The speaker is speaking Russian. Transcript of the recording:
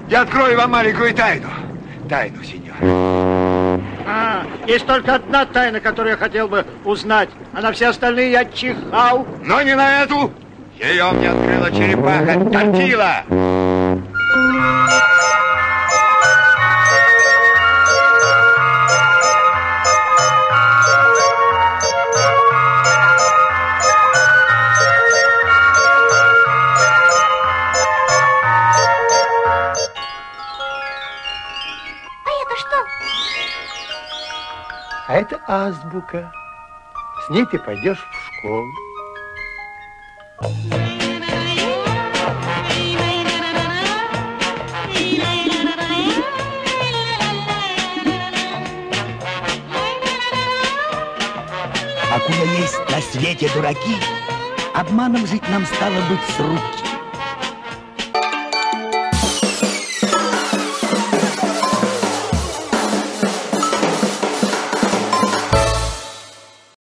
Я открою вам маленькую тайну. Тайну, сеньор. Есть только одна тайна, которую я хотел бы узнать. А на все остальные я чихал. Но не на эту. Ее мне открыла черепаха Тортила. А это азбука. С ней ты пойдешь в школу. Покуда есть на свете дураки, обманом жить нам стало быть с руки.